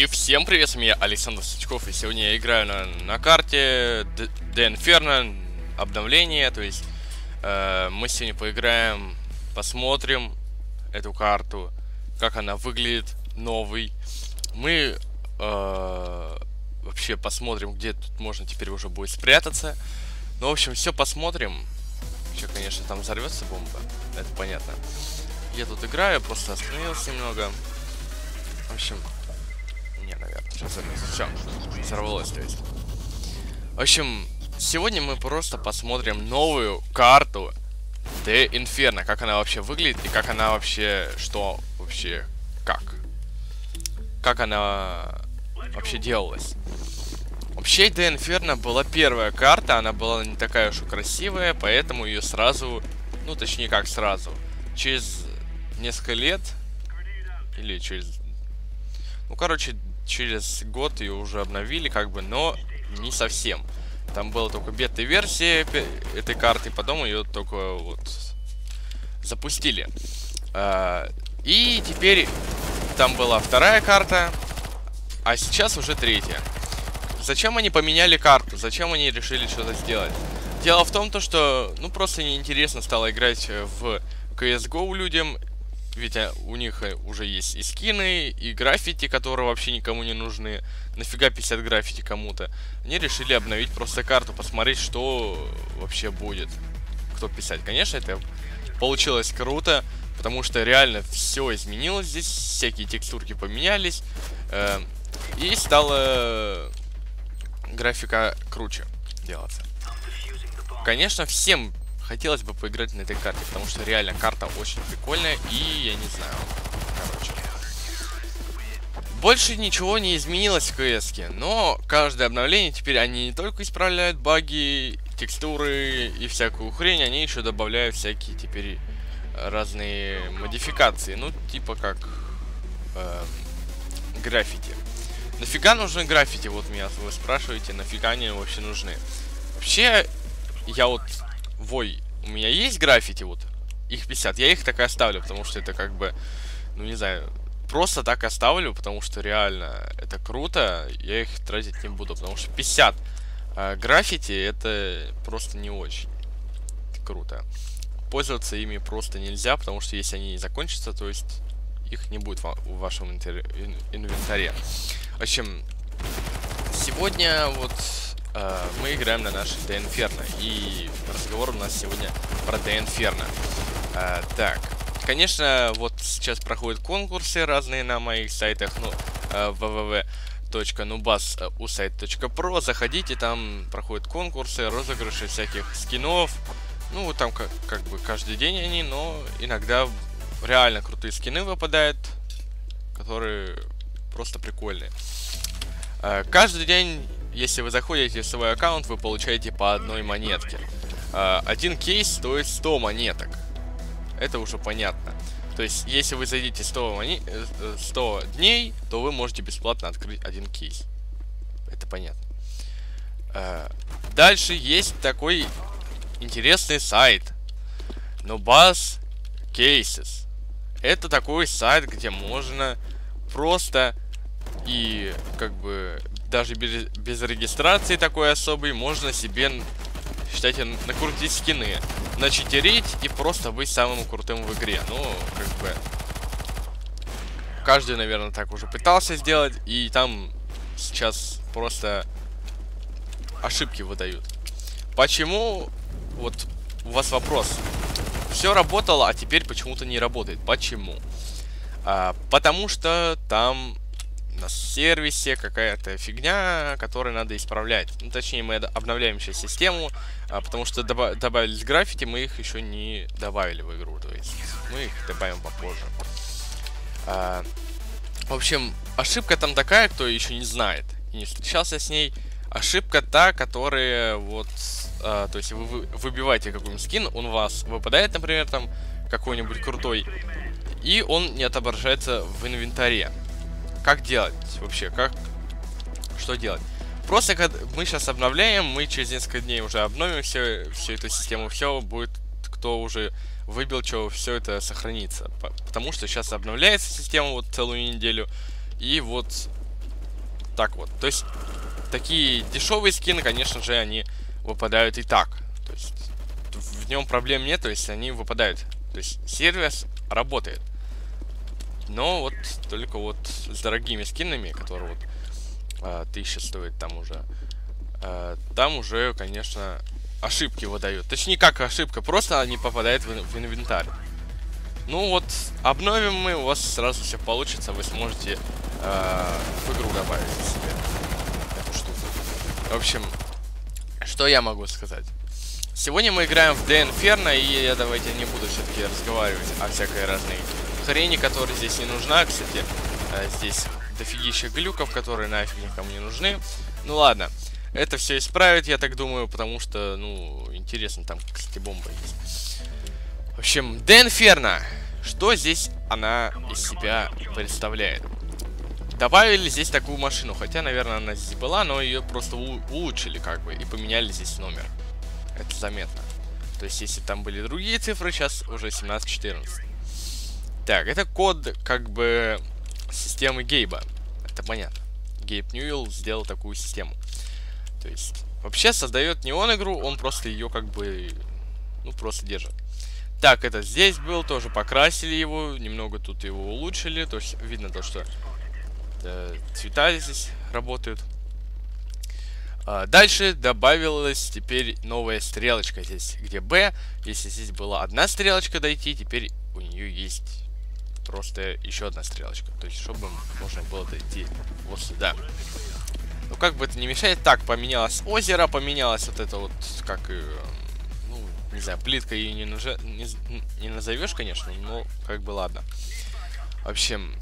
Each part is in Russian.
И всем привет, с меня Александр Сычков, и сегодня я играю на карте The Inferno обновление, то есть мы сегодня поиграем, посмотрим эту карту, как она выглядит, новый. Мы вообще посмотрим, где тут можно теперь уже будет спрятаться. Ну, в общем, все посмотрим. Еще, конечно, там взорвется бомба, это понятно. Я тут играю, просто остановился немного. В общем... Не, наверное, сейчас все, взорвалось, то есть. В общем, сегодня мы просто посмотрим новую карту The Inferno, как она вообще выглядит и как она вообще, что вообще, как она вообще делалась. Вообще, The Inferno была первая карта, она была не такая уж и красивая, поэтому ее сразу, ну, точнее, как сразу, через несколько лет, или через, ну, короче, через год ее уже обновили, как бы, но не совсем. Там была только бета-версия этой карты, потом ее только вот запустили. И теперь там была вторая карта, а сейчас уже третья. Зачем они поменяли карту? Зачем они решили что-то сделать? Дело в том, что, ну, просто неинтересно стало играть в CSGO людям. Ведь у них уже есть и скины, и граффити, которые вообще никому не нужны. Нафига 50 граффити кому-то? Они решили обновить просто карту, посмотреть, что вообще будет. Кто писать. Конечно, это получилось круто, потому что реально все изменилось здесь. Всякие текстурки поменялись. И стала графика круче делаться. Конечно, всем хотелось бы поиграть на этой карте, потому что реально карта очень прикольная, и я не знаю, короче. Больше ничего не изменилось в CS-ке, но каждое обновление теперь они не только исправляют баги, текстуры и всякую хрень, они еще добавляют всякие теперь разные модификации, ну типа как граффити. Нафига нужны граффити? Вот меня вы спрашиваете, нафига они вообще нужны? Вообще, я вот... Вой, у меня есть граффити, вот, их 50, я их так и оставлю, потому что это как бы, ну не знаю, просто так оставлю, потому что реально это круто, я их тратить не буду, потому что 50 граффити это просто не очень круто. Пользоваться ими просто нельзя, потому что если они закончатся, то есть их не будет в вашем инвентаре. В общем, сегодня вот... мы играем на нашей The Inferno, и разговор у нас сегодня про The Inferno. Так, конечно, вот сейчас проходят конкурсы разные на моих сайтах, ну, www.nubas.usite.pro. Заходите, там проходят конкурсы, розыгрыши всяких скинов. Ну, там как бы каждый день они, но иногда реально крутые скины выпадают, которые просто прикольные. Каждый день... Если вы заходите в свой аккаунт, вы получаете по одной монетке. Один кейс стоит 100 монеток. Это уже понятно. То есть, если вы зайдете 100 дней, то вы можете бесплатно открыть один кейс. Это понятно. Дальше есть такой интересный сайт. Nubas Cases. Это такой сайт, где можно просто и как бы... Даже без регистрации такой особой можно себе, считайте, накрутить скины, начитерить и просто быть самым крутым в игре. Ну, как бы... Каждый, наверное, так уже пытался сделать, и там сейчас просто ошибки выдают. Почему? Вот у вас вопрос. Все работало, а теперь почему-то не работает. Почему? Потому что там... на сервисе какая-то фигня, которую надо исправлять. Ну, точнее, мы обновляем сейчас систему, потому что добавились граффити, мы их еще не добавили в игру. То есть мы их добавим попозже. В общем, ошибка там такая, кто еще не знает и не встречался с ней. Ошибка та, которая вот... то есть вы выбиваете какой-нибудь скин, он у вас выпадает, например, там какой-нибудь крутой, и он не отображается в инвентаре. Как делать вообще? Что делать? Просто когда мы сейчас обновляем, мы через несколько дней уже обновим всю эту систему, все будет, кто уже выбил, что все это сохранится. Потому что сейчас обновляется система вот целую неделю, и вот так вот. То есть, такие дешевые скины, конечно же, они выпадают и так. То есть, в нем проблем нет, то есть, они выпадают. То есть, сервис работает. Но вот, только вот с дорогими скинами, которые вот 1000 стоит там уже, конечно, ошибки выдают. Точнее, как ошибка, просто они попадают в инвентарь. Ну вот, обновим мы, у вас сразу все получится, вы сможете в игру добавить себе эту штуку. В общем, что я могу сказать? Сегодня мы играем в The Inferno, и я давайте не буду все-таки разговаривать о всякой разной хрени, которая здесь не нужна. Кстати, здесь дофигища глюков, которые нафиг никому не нужны. Ну ладно, это все исправит, я так думаю, потому что, ну, интересно, там, кстати, бомба есть. В общем, The Inferno. Что здесь она из себя представляет? Добавили здесь такую машину, хотя, наверное, она здесь была, но ее просто улучшили, как бы, и поменяли здесь номер. Это заметно. То есть, если там были другие цифры, сейчас уже 1714. Так, это код, как бы, системы Гейба. Это понятно. Гейб Ньюэлл сделал такую систему. То есть, вообще создает не он игру, он просто ее, как бы, ну, просто держит. Так, это здесь был, тоже покрасили его, немного тут его улучшили. То есть, видно то, что цвета здесь работают. Дальше добавилась теперь новая стрелочка здесь, где B. Если здесь была одна стрелочка дойти, теперь у нее есть просто еще одна стрелочка. То есть, чтобы можно было дойти вот сюда. Ну, как бы это не мешает. Так, поменялось озеро, поменялось вот это вот, как, ну, не знаю, плитка ее не назовешь, конечно, но как бы ладно. В общем,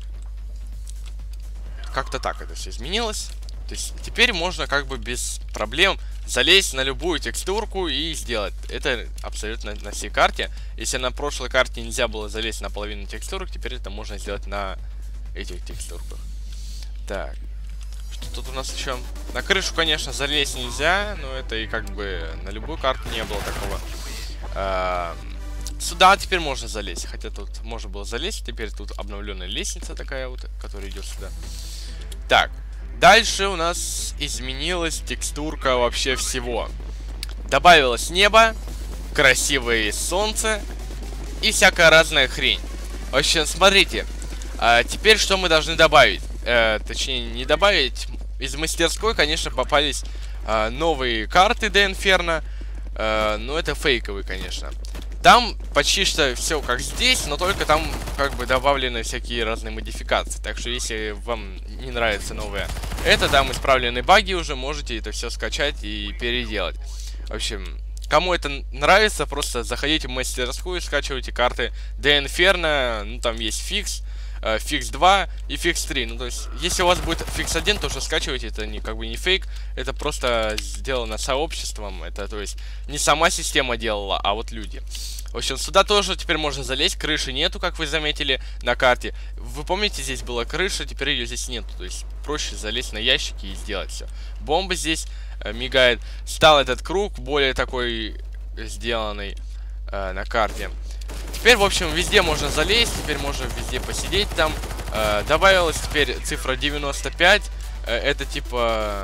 как-то так это все изменилось. То есть теперь можно как бы без проблем залезть на любую текстурку и сделать. Это абсолютно на всей карте. Если на прошлой карте нельзя было залезть на половину текстурок, теперь это можно сделать на этих текстурках. Так, что тут у нас еще? На крышу, конечно, залезть нельзя, но это и как бы на любую карту не было такого. Сюда теперь можно залезть, хотя тут можно было залезть. Теперь тут обновленная лестница такая вот, которая идет сюда. Так. Дальше у нас изменилась текстурка вообще всего. Добавилось небо, красивое солнце и всякая разная хрень. В общем, смотрите. Теперь что мы должны добавить? Точнее, не добавить. Из мастерской, конечно, попались новые карты The Inferno. Но это фейковые, конечно. Там почти что все как здесь, но только там как бы добавлены всякие разные модификации. Так что если вам не нравится новое, это там исправленные баги уже, можете это все скачать и переделать. В общем, кому это нравится, просто заходите в мастерскую, скачивайте карты The Inferno, ну там есть фикс, фикс 2 и фикс 3. Ну то есть, если у вас будет фикс 1, то уже скачивайте, это не, как бы не фейк, это просто сделано сообществом, это то есть не сама система делала, а вот люди. В общем, сюда тоже теперь можно залезть, крыши нету, как вы заметили на карте. Вы помните, здесь была крыша, теперь ее здесь нету, то есть проще залезть на ящики и сделать все. Бомба здесь мигает, стал этот круг более такой сделанный на карте. Теперь, в общем, везде можно залезть, теперь можно везде посидеть там. Добавилась теперь цифра 95. Это типа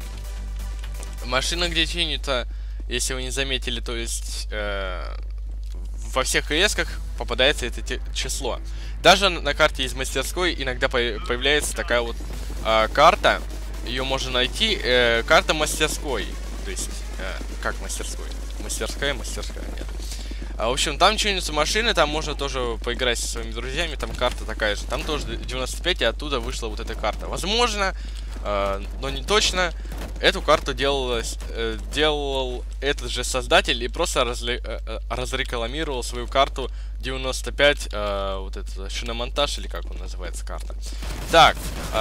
машина, где чинится, если вы не заметили, то есть во всех КС-ках попадается это число. Даже на карте из мастерской иногда появляется такая вот карта. Ее можно найти. Карта мастерской. То есть, как мастерской? Мастерская, нет. В общем, там чинятся машины, там можно тоже поиграть со своими друзьями, там карта такая же. Там тоже 95, и оттуда вышла вот эта карта. Возможно, но не точно, эту карту делал этот же создатель и просто разрекламировал свою карту 95, вот это шиномонтаж, или как он называется, карта. Так,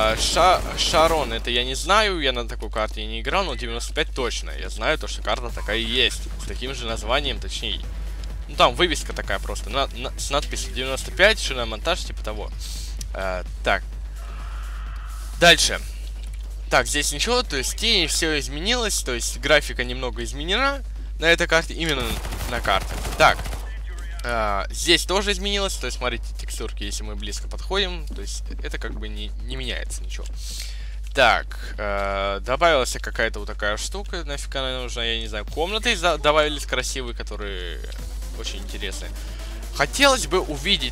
Шарон, это я не знаю, я на такой карте не играл, но 95 точно. Я знаю то, что карта такая и есть, с таким же названием, точнее. Ну, там вывеска такая просто, с надписью 95, шиномонтаж, типа того. Так. Дальше. Так, здесь ничего, то есть тени, все изменилось, то есть графика немного изменена на этой карте, именно на карте. Так. Здесь тоже изменилось, то есть смотрите текстурки, если мы близко подходим, то есть это как бы не меняется ничего. Так, добавилась какая-то вот такая штука, нафиг она нужна, я не знаю. Комнаты добавились красивые, которые очень интересные. Хотелось бы увидеть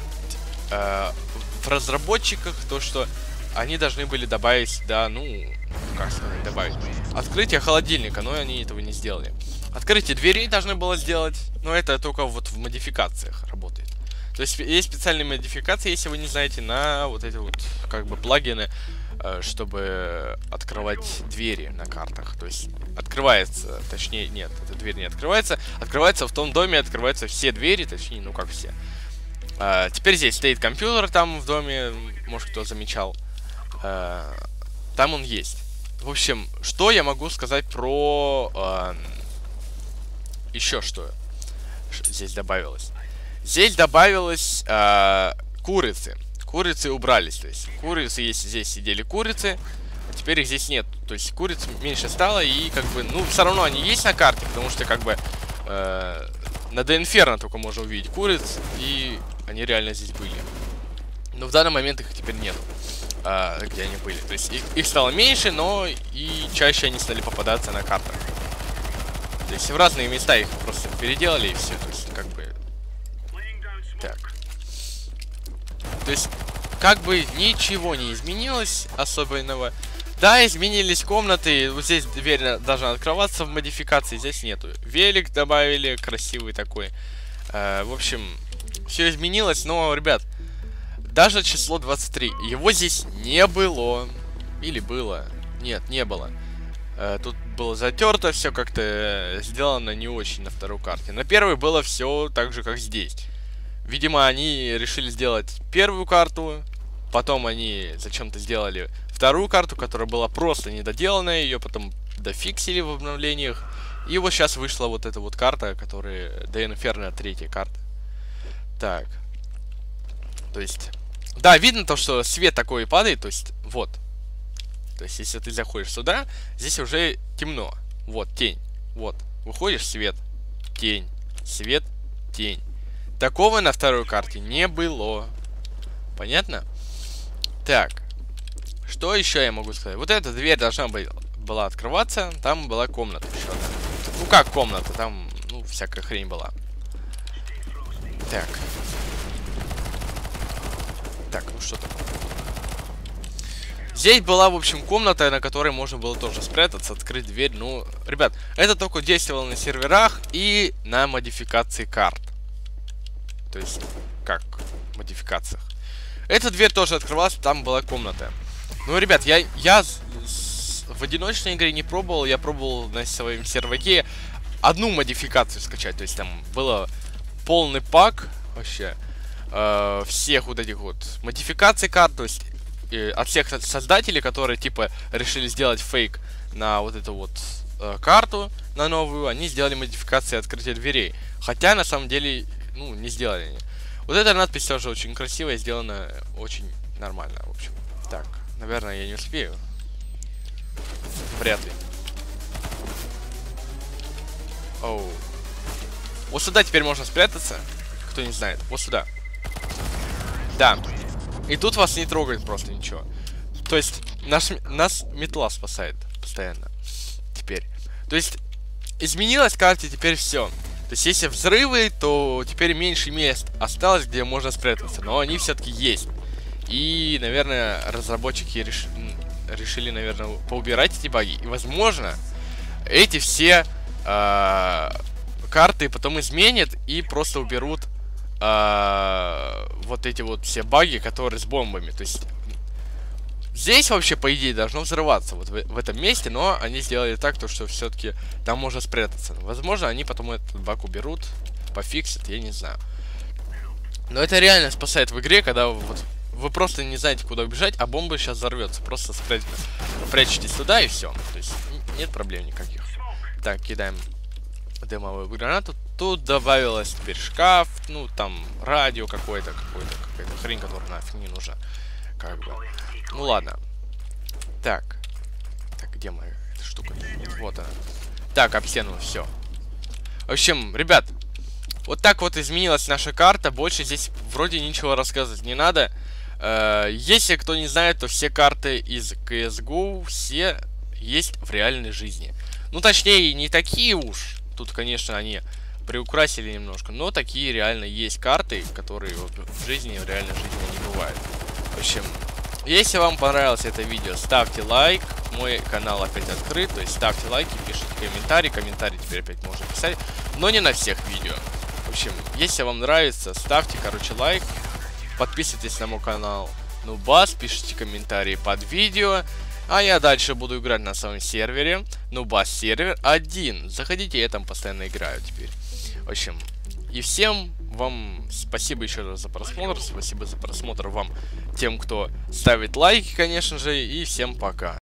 в разработчиках то, что они должны были добавить, да, ну, как сказать, добавить. Открытие холодильника, но они этого не сделали. Открытие дверей должны было сделать, но это только вот в модификациях работает. То есть есть специальные модификации, если вы не знаете, на вот эти вот как бы плагины, чтобы открывать двери на картах. То есть открывается, точнее, нет, эта дверь не открывается. Открывается в том доме, открываются все двери, точнее, ну как все. Теперь здесь стоит компьютер там в доме, может кто замечал. Там он есть. В общем, что я могу сказать про... еще что здесь добавилось. Здесь добавилось курицы. Курицы убрались. То есть курицы, если здесь сидели курицы, а теперь их здесь нет. То есть куриц меньше стало, и как бы, ну, все равно они есть на карте, потому что как бы на The Inferno только можно увидеть куриц, и они реально здесь были. Но в данный момент их теперь нет, где они были. То есть их стало меньше, но и чаще они стали попадаться на картах. То есть в разные места их просто переделали, и все. То есть как бы... Так. То есть, как бы ничего не изменилось особенного. Да, изменились комнаты. Вот здесь дверь должна открываться в модификации, здесь нету. Велик добавили, красивый такой. В общем, все изменилось, но, ребят, даже число 23, его здесь не было. Или было? Нет, не было. Тут было затерто, все как-то сделано не очень на второй карте. На первой было все так же, как здесь. Видимо, они решили сделать первую карту, потом они зачем-то сделали вторую карту, которая была просто недоделанная, ее потом дофиксили в обновлениях. И вот сейчас вышла вот эта вот карта, которая The Inferno, третья карта. Так. То есть, да, видно то, что свет такой падает, то есть, вот. То есть, если ты заходишь сюда, здесь уже темно. Вот, тень. Вот. Выходишь, свет, тень, свет, тень. Такого на второй карте не было. Понятно? Так. Что еще я могу сказать? Вот эта дверь должна была открываться. Там была комната еще одна. Ну как комната? Там, ну, всякая хрень была. Так. Так, ну что такое? Здесь была, в общем, комната, на которой можно было тоже спрятаться, открыть дверь. Ну, ребят, это только действовало на серверах и на модификации карт. То есть, как в модификациях. Эта дверь тоже открывалась, там была комната. Ну, ребят, я в одиночной игре не пробовал. Я пробовал на своем серваке одну модификацию скачать. То есть, там было полный пак вообще всех вот этих вот модификаций карт. То есть, от всех создателей, которые, типа, решили сделать фейк на вот эту вот карту, на новую. Они сделали модификации открытия дверей. Хотя, на самом деле... Ну, не сделали они. Вот эта надпись тоже очень красивая, сделана очень нормально, в общем. Так, наверное, я не успею. Вряд ли. Оу. Вот сюда теперь можно спрятаться. Кто не знает. Вот сюда. Да. И тут вас не трогает просто ничего. То есть, нас метла спасает постоянно. Теперь. То есть, изменилась карта, теперь все. То есть, если взрывы, то теперь меньше мест осталось, где можно спрятаться. Но они все-таки есть. И, наверное, разработчики решили, наверное, поубирать эти баги. И, возможно, эти все карты потом изменят и просто уберут вот эти вот все баги, которые с бомбами. То есть, здесь вообще, по идее, должно взрываться вот в этом месте, но они сделали так, то, что все-таки там можно спрятаться. Возможно, они потом этот баг уберут, пофиксят, я не знаю. Но это реально спасает в игре, когда вот вы просто не знаете, куда убежать, а бомба сейчас взорвется. Просто прячетесь туда и все. То есть нет проблем никаких. Так, кидаем дымовую гранату. Тут добавилась теперь шкаф, ну там радио какая-то хрень, которая нафиг не нужна. Как бы. Ну ладно. Так. Так, где моя эта штука? Вот она. Так, об стену, все. В общем, ребят, вот так вот изменилась наша карта. Больше здесь вроде ничего рассказывать не надо. Если кто не знает, то все карты из CSGO все есть в реальной жизни. Ну, точнее, не такие уж. Тут, конечно, они приукрасили немножко, но такие реально есть карты, которые вот в жизни, в реальной жизни не бывают. В общем, если вам понравилось это видео, ставьте лайк. Мой канал опять открыт, то есть ставьте лайки, пишите комментарии. Комментарии теперь опять можно писать, но не на всех видео. В общем, если вам нравится, ставьте, короче, лайк. Подписывайтесь на мой канал Нубас, пишите комментарии под видео. А я дальше буду играть на своем сервере. Нубас сервер 1. Заходите, я там постоянно играю теперь. В общем, и всем вам спасибо еще раз за просмотр. Спасибо за просмотр вам, тем, кто ставит лайки, конечно же. И всем пока.